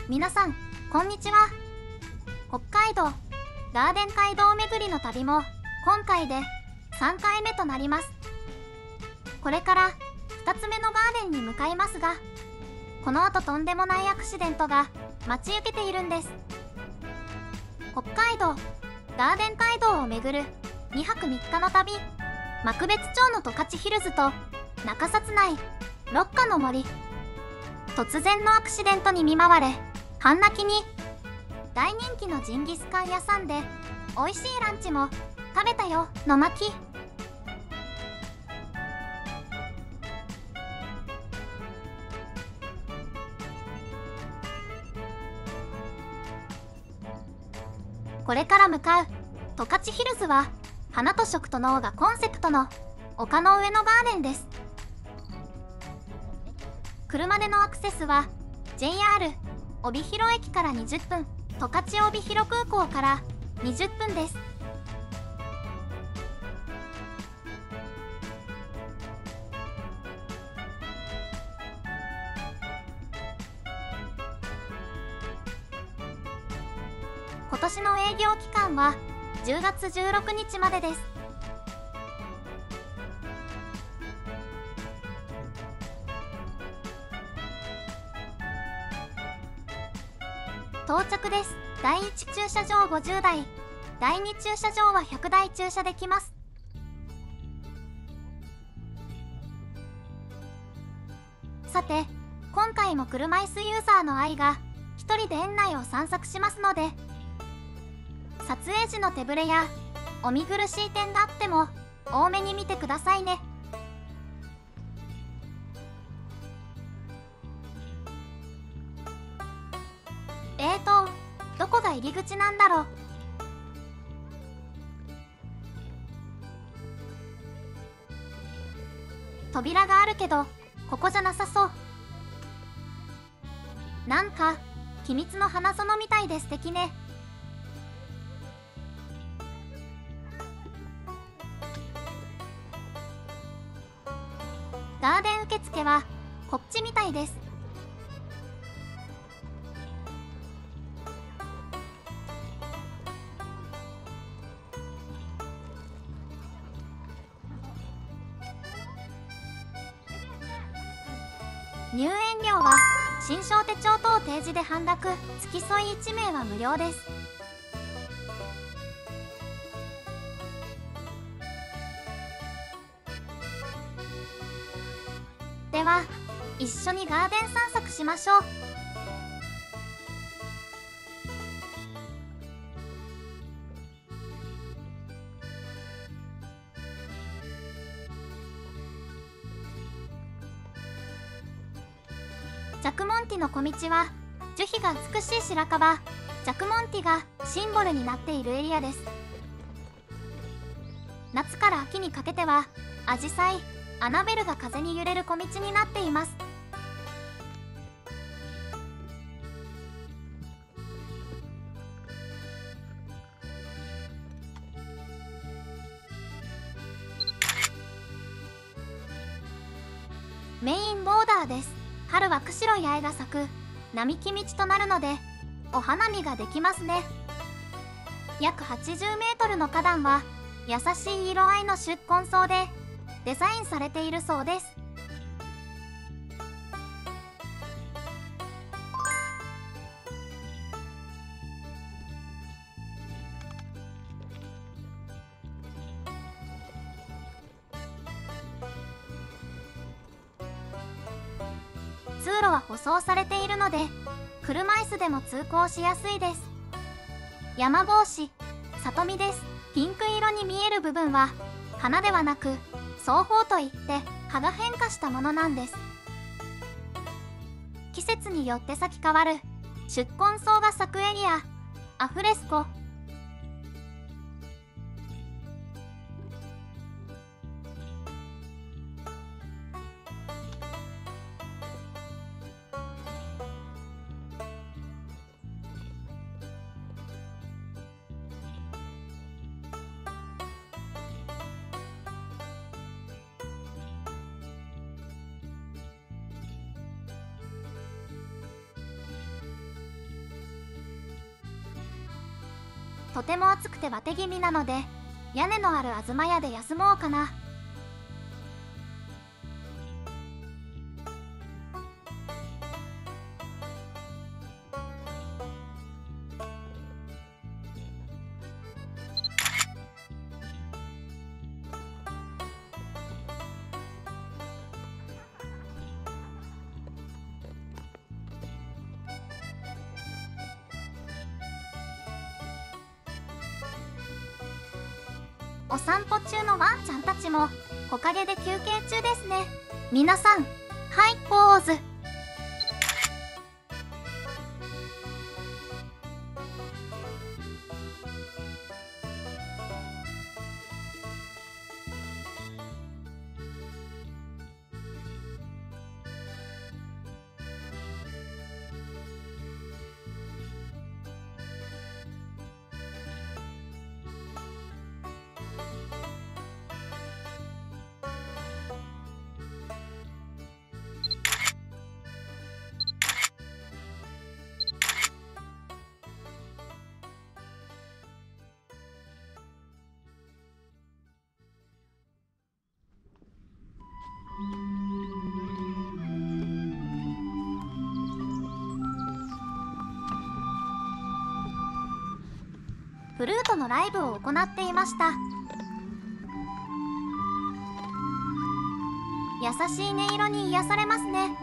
皆さん、こんにちは。北海道ガーデン街道巡りの旅も今回で3回目となります。これから2つ目のガーデンに向かいますが、この後とんでもないアクシデントが待ち受けているんです。北海道ガーデン街道を巡る2泊3日の旅、幕別町の十勝ヒルズと中札内六花の森。突然のアクシデントに見舞われ半泣きに。大人気のジンギスカン屋さんで美味しいランチも食べたよの巻。これから向かう十勝ヒルズは花と食と農がコンセプトの丘の上のガーデンです。車でのアクセスは JR 帯広駅から20分、十勝帯広空港から20分です。今年の営業期間は10月16日までです。到着です。第1駐車場50台、第2駐車場は100台駐車できます。さて、今回も車椅子ユーザーの愛が一人で園内を散策しますので、撮影時の手ぶれやお見苦しい点があっても多めに見てくださいね。どこが入り口なんだろう。扉があるけどここじゃなさそう。なんか秘密の花園みたいで素敵ね。ガーデン受付はこっちみたいです。入園料は新商手帳等提示で半額、付き添い1名は無料です。では一緒にガーデン散策しましょう。ジャクモンティの小道は樹皮が美しい白樺ジャクモンティがシンボルになっているエリアです。夏から秋にかけてはアジサイ、アナベルが風に揺れる小道になっています。メインボーダーです。春は釧路八重が咲く並木道となるのでお花見ができますね。約80メートルの花壇は優しい色合いの宿根草でデザインされているそうです。通路は舗装されているので車椅子でも通行しやすいです。山帽子、里見です。ピンク色に見える部分は花ではなく双峰といって葉が変化したものなんです。季節によって咲き変わる宿根草が咲くエリア、アフレスコ。 とても暑くてバテ気味なので、屋根のある東屋で休もうかな。お散歩中のワンちゃんたちも木陰で休憩中ですね。皆さん、はい、ポーズ。フルートのライブを行っていました。優しい音色に癒されますね。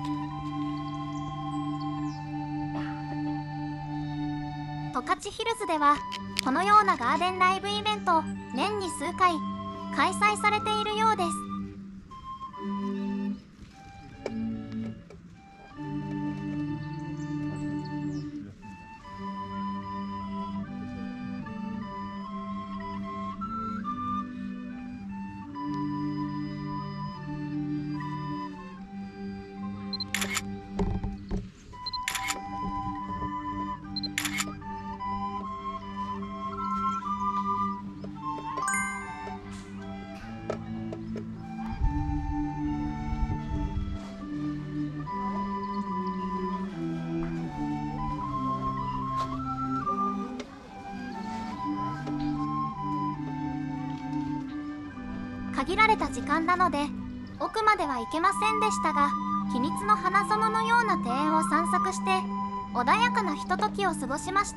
十勝ヒルズではこのようなガーデンライブイベントを年に数回開催されているようです。限られた時間なので奥までは行けませんでしたが、秘密の花園のような庭園を散策して穏やかなひとときを過ごしました。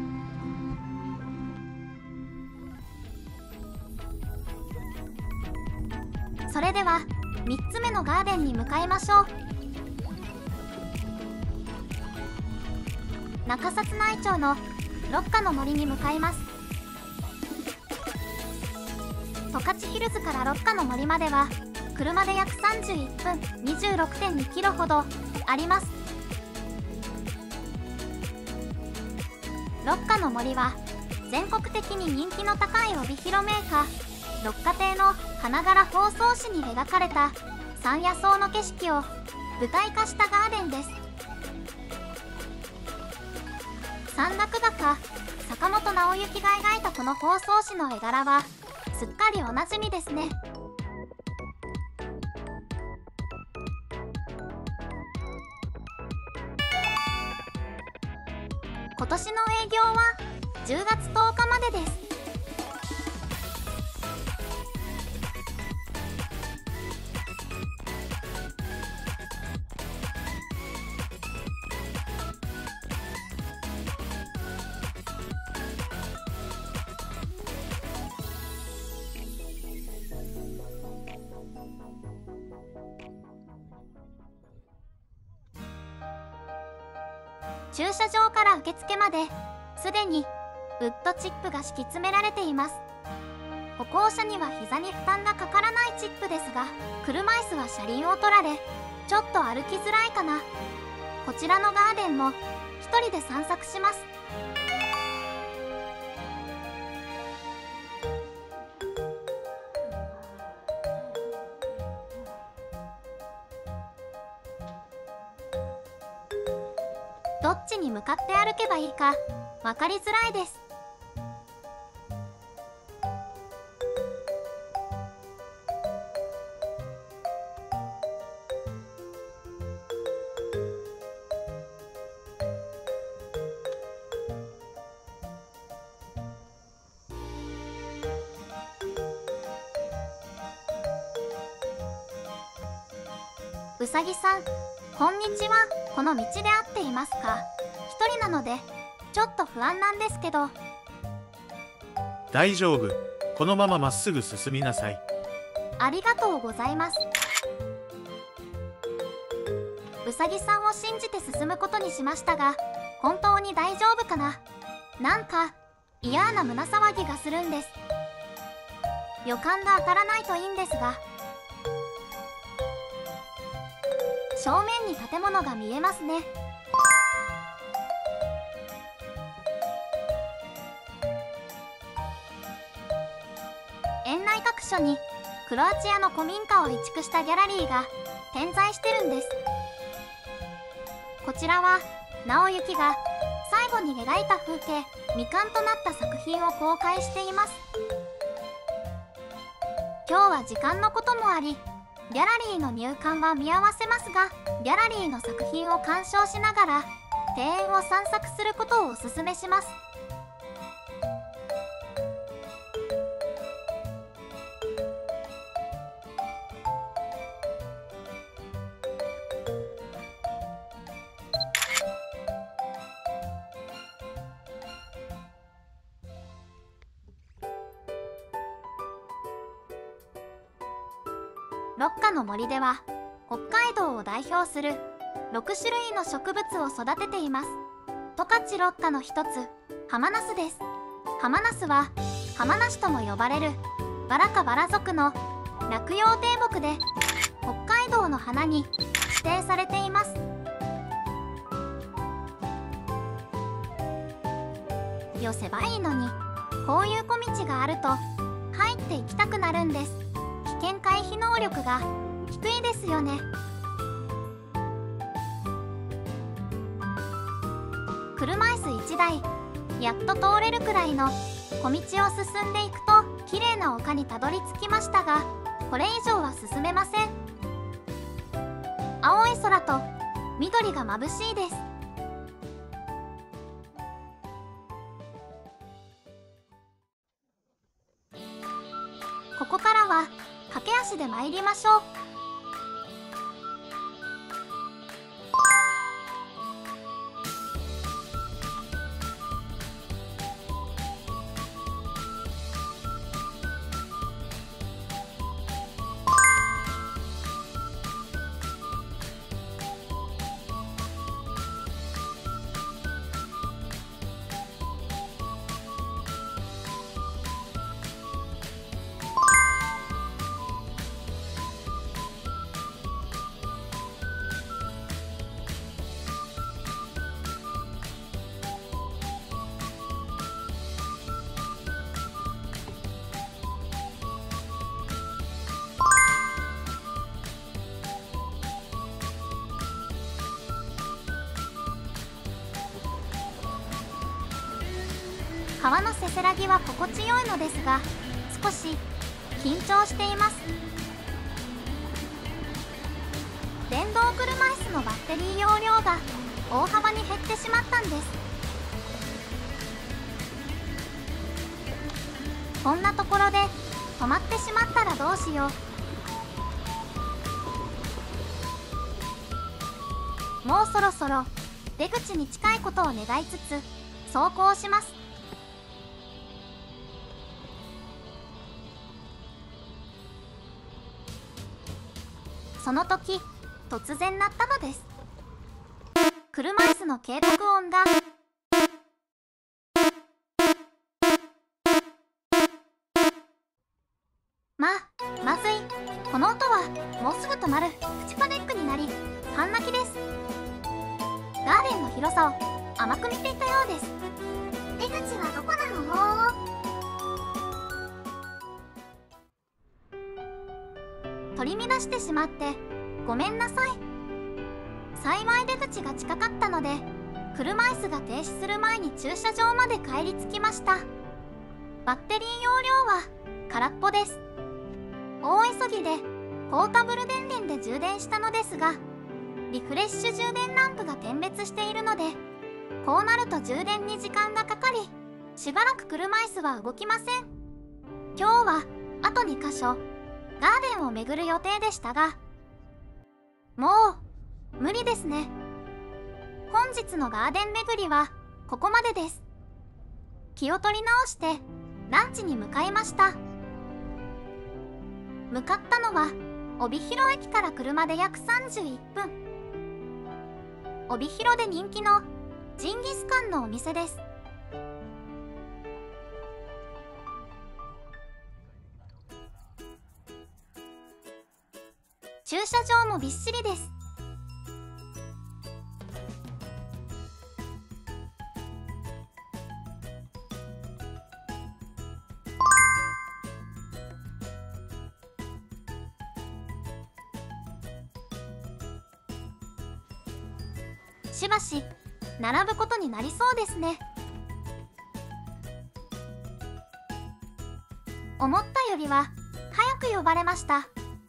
それでは3つ目のガーデンに向かいましょう。中札内町の六花の森に向かいます。十勝ヒルズから六花の森までは車で約31分 26.2 キロほどあります。六花の森は全国的に人気の高い帯広メーカー六花亭の花柄包装紙に描かれた山野草の景色を舞台化したガーデンです。山岳画家坂本直之が描いたこの包装紙の絵柄はすっかりおなじみですね。今年の営業は10月10日までです。駐車場から受付まですでにウッドチップが敷き詰められています。歩行者には膝に負担がかからないチップですが、車椅子は車輪を取られちょっと歩きづらいかな。こちらのガーデンも一人で散策します。どっちに向かって歩けばいいか分かりづらいです。 うさぎさん、こんにちは。この道で合っていますか？一人なのでちょっと不安なんですけど。 大丈夫。このまままっすぐ進みなさい。 ありがとうございます。うさぎさんを信じて進むことにしましたが、本当に大丈夫かな？なんか嫌な胸騒ぎがするんです。予感が当たらないといいんですが。正面に建物が見えますね。園内各所にクロアチアの古民家を移築したギャラリーが点在してるんです。こちらは直行が最後に描いた風景未完となった作品を公開しています。今日は時間のこともありギャラリーの入館は見合わせますが、ギャラリーの作品を鑑賞しながら庭園を散策することをおすすめします。六花の森では北海道を代表する6種類の植物を育てています。十勝六花の一つ、ハマナスです。ハマナスはハマナシとも呼ばれるバラ科バラ属の落葉低木で北海道の花に指定されています。よせばいいのに、こういう小道があると入っていきたくなるんです。危険回避能力が低いですよね。車椅子1台やっと通れるくらいの小道を進んでいくと綺麗な丘にたどり着きましたが、これ以上は進めません。青い空と緑が眩しいです。ここからは駆け足で参りましょう。川のせせらぎは心地よいのですが、少し緊張しています。電動車椅子のバッテリー容量が大幅に減ってしまったんです。こんなところで止まってしまったらどうしよう。もうそろそろ出口に近いことを願いつつ走行します。その時、突然鳴ったのです。車椅子の警告音が。まずい。この音はもうすぐ止まるプチパネックになり、半泣きです。ガーデンの広さを甘く見ていたようです。出口はどこなの？取り乱してしまってごめんなさい。幸い出口が近かったので、車椅子が停止する前に駐車場まで帰り着きました。バッテリー容量は空っぽです。大急ぎでポータブル電源で充電したのですが、リフレッシュ充電ランプが点滅しているので、こうなると充電に時間がかかり、しばらく車椅子は動きません。今日はあと2箇所ガーデンを巡る予定でしたが、 もう無理ですね。本日のガーデン巡りはここまでです。気を取り直してランチに向かいました。向かったのは帯広駅から車で約31分。帯広で人気のジンギスカンのお店です。駐車場もびっしりです。しばし並ぶことになりそうですね。思ったよりは早く呼ばれました。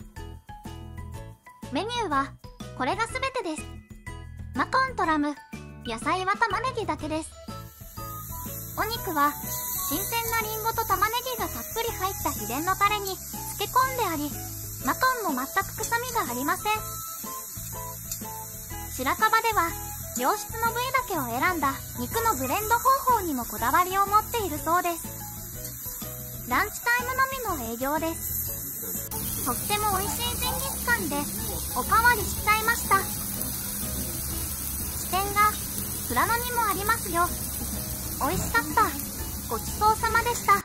メニューはこれが全てです。マトンとラム、野菜は玉ねぎだけです。お肉は新鮮なリンゴと玉ねぎがたっぷり入った秘伝のタレに漬け込んであり、マトンも全く臭みがありません。白樺では良質の部位だけを選んだ肉のブレンド方法にもこだわりを持っているそうです。ランチタイムのみの営業です。とっても美味しいジンギスカンでおかわりしちゃいました。支店が富良野にもありますよ。美味しかった。ごちそうさまでした。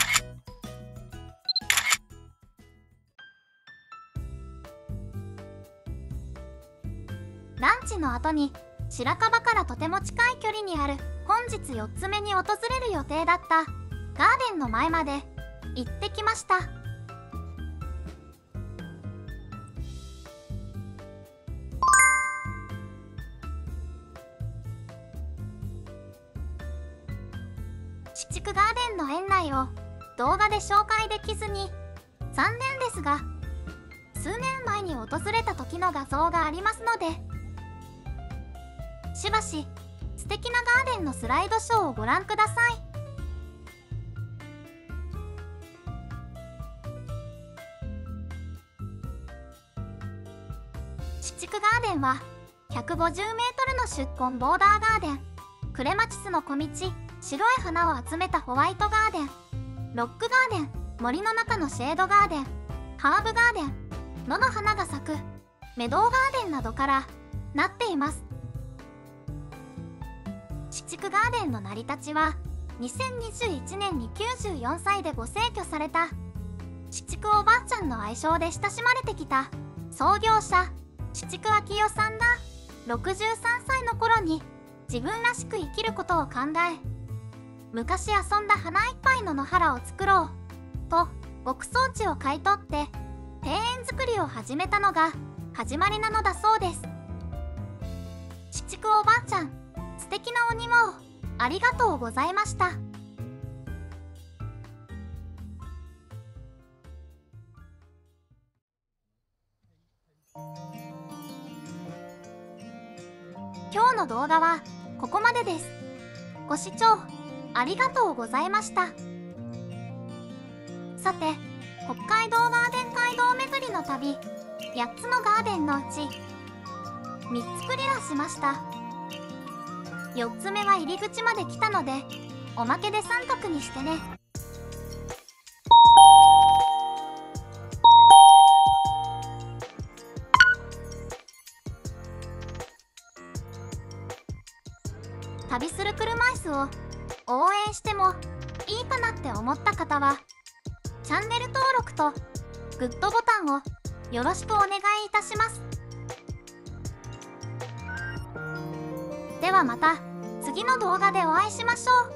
ランチの後に白樺からとても近い距離にある本日4つ目に訪れる予定だったガーデンの前まで行ってきました。四畜ガーデンの園内を動画で紹介できずに残念ですが、数年前に訪れた時の画像がありますので、しばし素敵なガーデンのスライドショーをご覧ください。四畜ガーデンは 150m の出根ボーダーガーデン、クレマチスの小道、白い花を集めたホワイトガーデン、ロックガーデン、森の中のシェードガーデン、ハーブガーデン、野の花が咲くメドウガーデンなどからなっています。四畜ガーデンの成り立ちは2021年に94歳でご逝去された四畜おばあちゃんの愛称で親しまれてきた創業者四畜昭代さんが63歳の頃に自分らしく生きることを考え、昔遊んだ花いっぱいの野原を作ろうと牧草地を買い取って庭園作りを始めたのが始まりなのだそうです。四畜おばあちゃん、素敵なお庭をありがとうございました。今日の動画はここまでです。ご視聴ありがとうございました。さて、北海道ガーデン街道巡りの旅、8つのガーデンのうち3つクリアしました。4つ目は入り口まで来たので、おまけで3択にしてね。旅する車椅子を応援してもいいかなって思った方は、チャンネル登録とグッドボタンをよろしくお願いいたします。ではまた次の動画でお会いしましょう。